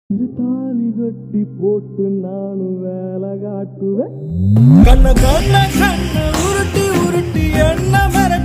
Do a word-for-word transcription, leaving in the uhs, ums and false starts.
தாலி கட்டி போட்டு நானும் வேலை காட்டுவேன் கண்ண கண்ண கண்ண உருட்டி உருட்டி என்ன மர